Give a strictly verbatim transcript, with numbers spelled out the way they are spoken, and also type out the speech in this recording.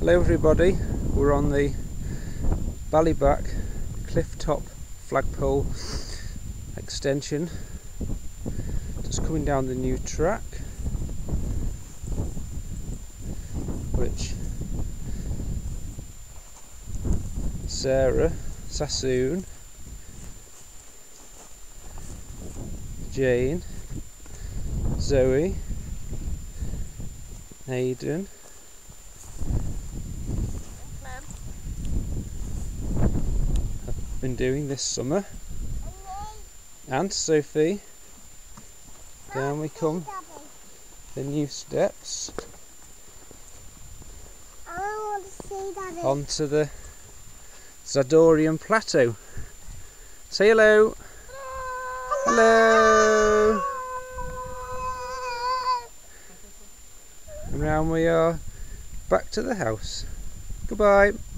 Hello everybody, we're on the Ballybrack cliff top flagpole extension, just coming down the new track, which Sarah, Sassoon, Jane, Zoe, Aidan, have been doing this summer, and Sophie. Down we come, the new steps I want to see Daddy. onto the Zadorian Plateau. Say hello. Hello. And now we are back to the house. Goodbye.